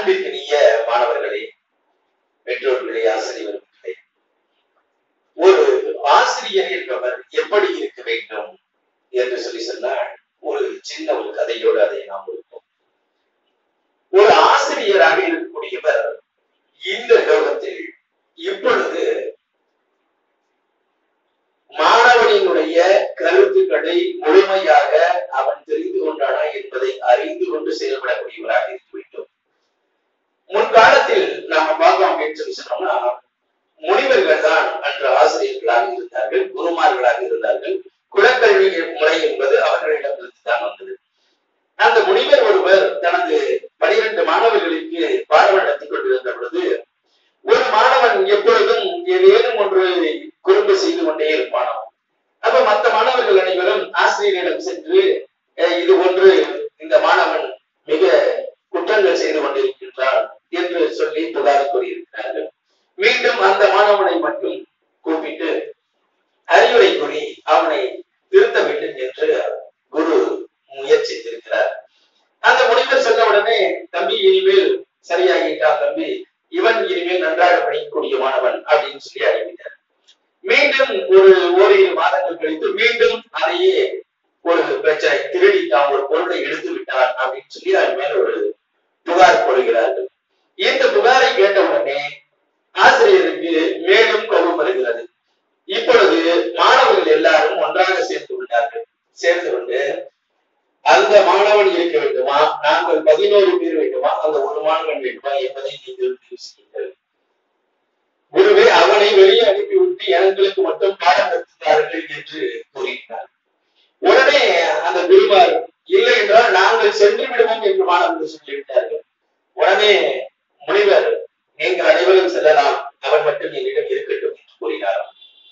அன்பிற்கினிய மாணவர்களே, பெற்றோர்களே, ஆசிரியர்களே, ஒரு ஆசிரியர் என்பவர் எப்படி இருக்க வேண்டும் என்று சொன்னால் ஒரு சின்ன ஒரு கதையோடு அதை நாம் கொடுப்போம். ஒரு ஆசிரியராக இருக்கக்கூடியவர் இந்த லோகத்தில் இப்பொழுது மாணவனினுடைய கருத்துக்களை முழுமையாக அவன் தெரிந்து கொண்டானா என்பதை அறிந்து கொண்டு செயல்படக்கூடியவராக இருக்க வேண்டும். முன்காலத்தில் நாம பார்த்தோம் அப்படின்னு சொன்னோம்னா, முனிவர்கள் தான் அன்று ஆசிரியர்களாக இருந்தார்கள், குருமார்களாக இருந்தார்கள். குலக்கல்வி முறை என்பது அவர்களிடமிருந்து தான் வந்தது. அந்த முனிவர் ஒருவர் தனது 12 மாணவர்களுக்கு பாடம் நடத்திக் கொண்டிருந்த பொழுது, ஒரு மாணவன் எப்பொழுதும் ஏதேனும் ஒன்று குறும்பு செய்து கொண்டே இருப்பானாம். அப்ப மற்ற மாணவர்கள் அனைவரும் ஆசிரியரிடம் சென்று, இது ஒன்று இந்த மாணவன் மிக குற்றங்கள் செய்து கொண்டிருக்கின்றான் என்று சொல்லி புகார் கூறியிருக்கிறார்கள். மீண்டும் அந்த மாணவனை மட்டும் கூப்பிட்டு அறிவுரை கூறி அவனை திருத்த வேண்டும் என்று குரு முயற்சித்திருக்கிறார். அந்த முனிவர் சொன்ன உடனே, தம்பி இனிமேல் சரியாகிட்டான் தம்பி, இவன் இனிமேல் நன்றாக படிக்கக்கூடிய மாணவன் அப்படின்னு சொல்லி அறிவித்தார். மீண்டும் ஓரிரு மாதங்கள் கழித்து மீண்டும் அதையே ஒரு பிரச்சனை, திருடிட்டான், ஒரு பொருளை எடுத்து விட்டான் அப்படின்னு சொல்லி அது மேல ஒரு புகார் போடுகிறார்கள். இந்த புகாரை கேட்ட உடனே ஆசிரியருக்கு மேலும் கோபம் வருகிறது. இப்பொழுது மாணவர்கள் எல்லாரும் ஒன்றாக சேர்ந்து கொண்டார்கள். சேர்ந்து கொண்டு, அந்த மாணவன் இருக்க வேண்டுமா, நாங்கள் 11 பேர் வேண்டுமா, அந்த ஒரு மாணவன் வேண்டுமா என்பதை நீங்கள் முடிவு செய்யுங்கள். குருவே, அவனை வெளியே அனுப்பிவிட்டு எங்களுக்கு மட்டும் பாடம் கற்பித்தார்கள் என்று கூறினார். உடனே அந்த குருமார், இல்லை என்றால் நாங்கள் சென்று விடுவோம் என்று மாணவர்கள் சொல்லிவிட்டார்கள். உடனே முனிவர், நீங்கள் அனைவரும் செல்லலாம், அவன் மட்டும் என்னிடம் இருக்கட்டும் என்று கூறினார்.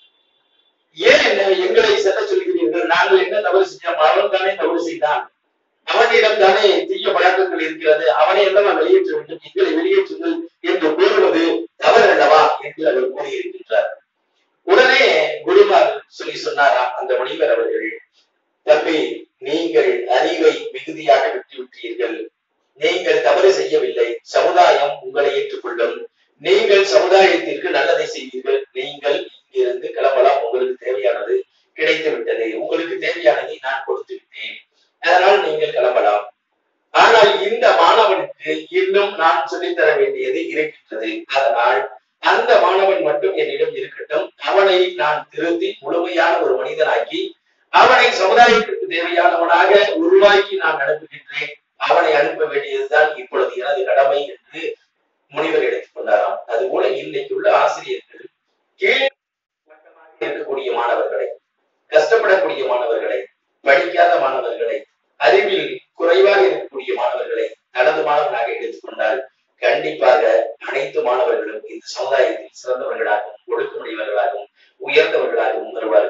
ஏன் எங்களை செல்ல சொல்கிறீர்கள்? நாங்கள் என்ன தவறு செஞ்சோம்? அவன் தானே தவறு செய்தான், அவனிடம் தானே தீய பழக்கங்கள் இருக்கிறது, அவனை எல்லாம் வெளியேற்ற வேண்டும், எங்களை வெளியேற்றுங்கள் என்று கூறுவது தவறு அல்லவா என்று அவர் கூறியிருக்கின்றார். உடனே குருமார் சொன்னாராம் அந்த முனிவர் அவர்கள், தம்பி, நீங்கள் அறிவை மிகுதியாக விட்டுவிட்டீர்கள், நீங்கள் தவறு செய்யவில்லை, சமுதாயம் உங்களை ஏற்றுக்கொள்ளும், நீங்கள் சமுதாயத்திற்கு நல்லதை செய்வீர்கள், நீங்கள் இங்கிருந்து கிளம்பலாம், உங்களுக்கு தேவையானது கிடைத்து விட்டது, உங்களுக்கு தேவையானதை நான் கொடுத்து விட்டேன், அதனால் நீங்கள் கிளம்பலாம். ஆனால் இந்த மாணவனுக்கு இன்னும் நான் சொல்லித்தர வேண்டியது இருக்கின்றது, அதனால் அந்த மாணவன் மட்டும் என்னிடம் இருக்கட்டும், அவனை நான் திருத்தி முழுமையான ஒரு மனிதனாக்கி அவனை சமுதாயத்திற்கு தேவையானவனாக உருவாக்கி நான் அனுப்புகின்றேன், அவனை அனுப்ப வேண்டியதுதான் இப்பொழுது எனது கடமை என்று முனிவர் எடுத்துக் கொண்டாராம். அதுபோல இன்னைக்கு உள்ள ஆசிரியர்கள் கீழ் இருக்கக்கூடிய மாணவர்களை, கஷ்டப்படக்கூடிய மாணவர்களை, படிக்காத மாணவர்களை, அறிவில் குறைவாக இருக்கக்கூடிய மாணவர்களை தனது மாணவனாக எடுத்துக்கொண்டால் கண்டிப்பாக அனைத்து மாணவர்களும் இந்த சமுதாயத்தில் சிறந்தவர்களாகவும் ஒழுக்கமுடையவர்களாகவும் உயர்ந்தவர்களாகவும் வருவார்கள்.